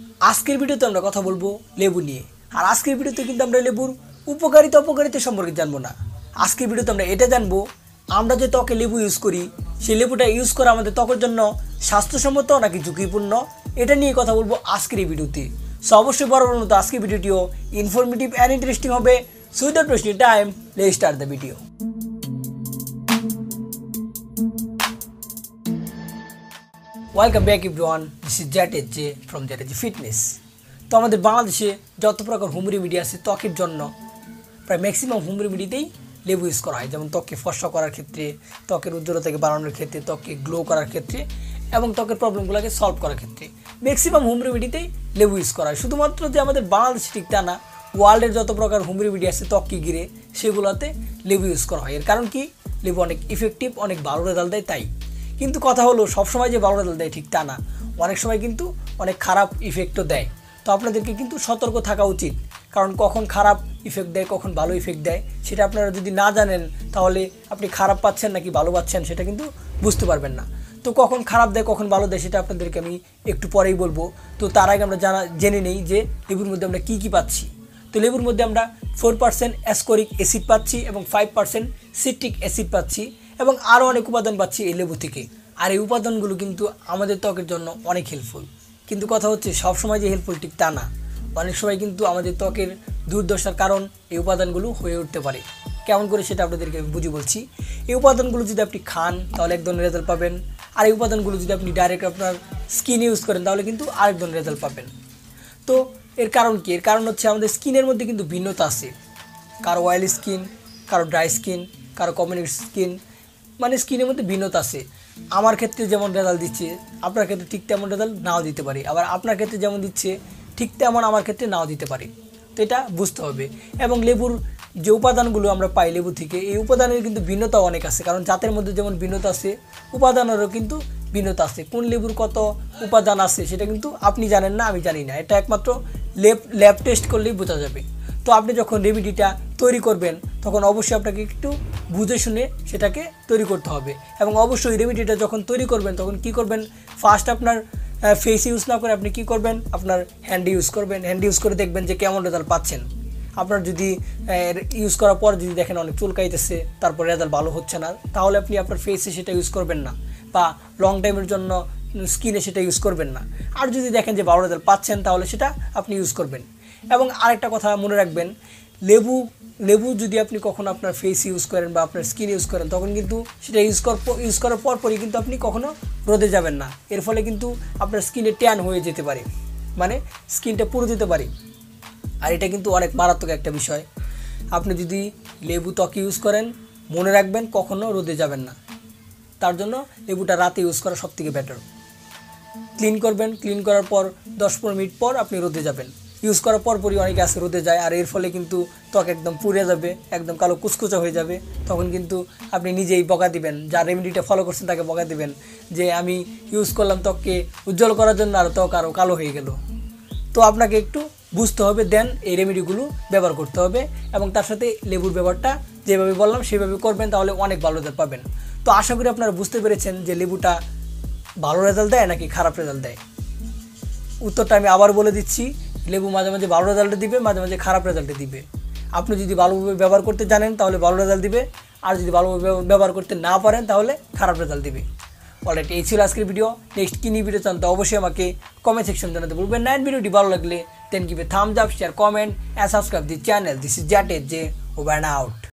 আজকের ভিডিওতে আমরা কথা বলবো লেবু নিয়ে। আর আজকের ভিডিওতে কিন্তু আমরা লেবুর উপকারিতা অপকারিতা সম্পর্কে জানবো না। আজকের ভিডিওতে আমরা এটা জানবো, আমরা যে ত্বকে লেবু ইউজ করি সেই লেবুটা ইউজ করা আমাদের ত্বকের জন্য স্বাস্থ্যসম্মত নাকি ঝুঁকিপূর্ণ, এটা নিয়ে কথা বলবো আজকের এই ভিডিওতে। সো অবশ্যই বরাবর মতো আজকের ভিডিওটিও ইনফরমেটিভ অ্যান্ড ইন্টারেস্টিং হবে। So without wasting time, let's start the video. Welcome back everyone, this is জ্যাটেজে ফ্রম জ্যাটেজে ফিটনেস। তো আমাদের বাংলাদেশে যত প্রকার হোম রেমেডি আছে ত্বকের জন্য, প্রায় ম্যাক্সিমাম হোম রেমেডিতেই লেবু ইউজ করা হয়। যেমন ত্বককে ফর্সা করার ক্ষেত্রে, ত্বকের উজ্জ্বলতাকে বাড়ানোর ক্ষেত্রে, ত্বককে গ্লো করার ক্ষেত্রে এবং ত্বকের প্রবলেমগুলোকে সলভ করার ক্ষেত্রে ম্যাক্সিমাম হোম রেমেডিতেই লেবু ইউজ করা হয়। শুধুমাত্র যে আমাদের বাংলাদেশে ঠিক তা না, ওয়ার্ল্ডের যত প্রকার হোম রেমেডি আছে ত্বককে ঘিরে সেগুলোতে লেবু ইউজ করা হয়। এর কারণ কি, লেবু অনেক ইফেক্টিভ, অনেক ভালো রেজাল্ট দেয় তাই। কিন্তু কথা হলো সবসময় যে ভালো রেজাল্ট দেয় ঠিক তা না, অনেক সময় কিন্তু অনেক খারাপ ইফেক্টও দেয়। তো আপনাদেরকে কিন্তু সতর্ক থাকা উচিত, কারণ কখন খারাপ ইফেক্ট দেয় কখন ভালো ইফেক্ট দেয় সেটা আপনারা যদি না জানেন তাহলে আপনি খারাপ পাচ্ছেন নাকি ভালো পাচ্ছেন সেটা কিন্তু বুঝতে পারবেন না। তো কখন খারাপ দেয় কখন ভালো দেয় সেটা আপনাদেরকে আমি একটু পরেই বলবো। তো তার আগে আমরা জেনে নেই যে লেবুর মধ্যে আমরা কী কী পাচ্ছি। তো লেবুর মধ্যে আমরা 4% অ্যাসকরিক অ্যাসিড পাচ্ছি এবং 5% সিট্রিক অ্যাসিড পাচ্ছি এবং আরও অনেক উপাদান পাচ্ছি এই লেবু থেকে। আর এই উপাদানগুলো কিন্তু আমাদের ত্বকের জন্য অনেক হেল্পফুল। কিন্তু কথা হচ্ছে সবসময় যে হেল্পফুল ঠিক তা না, অনেক সময় কিন্তু আমাদের ত্বকের দুর্দশার কারণ এই উপাদানগুলো হয়ে উঠতে পারে। কেমন করে সেটা আপনাদেরকে আমি বুঝিয়ে বলছি। এই উপাদানগুলো যদি আপনি খান তাহলে এক ধরনের রেজাল্ট পাবেন, আর এই উপাদানগুলো যদি আপনি ডাইরেক্ট আপনার স্কিন ইউজ করেন তাহলে কিন্তু আরেক ধরনের রেজাল্ট পাবেন। তো এর কারণ কি? এর কারণ হচ্ছে আমাদের স্কিনের মধ্যে কিন্তু ভিন্নতা আছে। কারো অয়েলি স্কিন, কারো ড্রাই স্কিন, কারো কম্বিনেট স্কিন, মানে স্কিনের মধ্যে ভিন্নতা আছে। আমার ক্ষেত্রে যেমন রেজাল্ট দিচ্ছে আপনার ক্ষেত্রে ঠিক তেমন রেজাল্ট নাও দিতে পারে, আবার আপনার ক্ষেত্রে যেমন দিচ্ছে ঠিক তেমন আমার ক্ষেত্রে নাও দিতে পারে। তো এটা বুঝতে হবে। এবং লেবুর যে উপাদানগুলো আমরা পাই লেবু থেকে, এই উপাদানের কিন্তু ভিন্নতা অনেক আছে। কারণ জাতের মধ্যে যেমন ভিন্নতা আছে, উপাদানেরও কিন্তু ভিন্নতা আছে। কোন লেবুর কত উপাদান আছে সেটা কিন্তু আপনি জানেন না, আমি জানি না। এটা একমাত্র ল্যাব টেস্ট করলেই বোঝা যাবে। তো আপনি যখন রেমেডিটা তৈরি করবেন তখন অবশ্যই আপনাকে একটু বুঝে শুনে সেটাকে তৈরি করতে হবে। এবং অবশ্যই রেমেডিটা যখন তৈরি করবেন তখন কি করবেন, ফার্স্ট আপনার ফেস ইউজ না করে আপনি কি করবেন, আপনার হ্যান্ড ইউজ করবেন। হ্যান্ড ইউজ করে দেখবেন যে কেমন রেজাল্ট পাচ্ছেন। আপনার যদি ইউজ করার পর যদি দেখেন অনেক চুলকাইতেছে, তারপর রেজাল্ট ভালো হচ্ছে না, তাহলে আপনি আপনার ফেসে সেটা ইউজ করবেন না, বা লং টাইমের জন্য স্কিনে সেটা ইউজ করবেন না। আর যদি দেখেন যে ভালো রেজাল্ট পাচ্ছেন তাহলে সেটা আপনি ইউজ করবেন। এবং আরেকটা কথা মনে রাখবেন, লেবু যদি আপনি কখনো আপনার ফেস ইউজ করেন বা আপনার স্কিন ইউজ করেন তখন কিন্তু সেটা ইউজ করার পরই কিন্তু আপনি কখনো রোদে যাবেন না। এর ফলে কিন্তু আপনার স্কিনে ট্যান হয়ে যেতে পারে, মানে স্কিনটা পুড়ে যেতে পারে। আর এটা কিন্তু অনেক মারাত্মক একটা বিষয়। আপনি যদি লেবু ত্বকে ইউজ করেন মনে রাখবেন কখনো রোদে যাবেন না। তার জন্য লেবুটা রাতে ইউজ করা সবথেকে বেটার। ক্লিন করবেন, ক্লিন করার পর 10-15 মিনিট পর আপনি রোদে যাবেন। ইউজ করার পরই অনেকে আসে রোদে যায়, আর এর ফলে কিন্তু ত্বক একদম পুড়ে যাবে, একদম কালো কুচকুচা হয়ে যাবে। তখন কিন্তু আপনি নিজেই বকা দিবেন, যার রেমেডিটা ফলো করছেন তাকে বকা দিবেন যে আমি ইউজ করলাম ত্বককে উজ্জ্বল করার জন্য আর ত্বক আরও কালো হয়ে গেল। তো আপনাকে একটু বুঝতে হবে, দেন এই রেমেডিগুলো ব্যবহার করতে হবে। এবং তার সাথে লেবুর ব্যবহারটা যেভাবে বললাম সেভাবে করবেন, তাহলে অনেক ভালো রেজাল্ট পাবেন। তো আশা করি আপনারা বুঝতে পেরেছেন যে লেবুটা ভালো রেজাল্ট দেয় নাকি খারাপ রেজাল্ট দেয়। উত্তরটা আমি আবার বলে দিচ্ছি, লেবু মাঝে মাঝে ভালো রেজাল্ট দিবে, মাঝে মাঝে খারাপ রেজাল্ট দিবে। আপনি যদি ভালোভাবে ব্যবহার করতে জানেন তাহলে ভালো রেজাল্ট দিবে, আর যদি ভালোভাবে ব্যবহার করতে না পারেন তাহলে খারাপ রেজাল্ট দিবে। অলরাইট, এই ছিল আজকের ভিডিও। নেক্সট কী নিয়ে ভিডিও চান তো অবশ্যই আমাকে কমেন্ট সেকশন জানাতে বলবেন। ভিডিওটি ভালো লাগলে then give a thumbs up, share, comment and subscribe the channel. This is জ্যাটেজে, ওভার এন্ড আউট।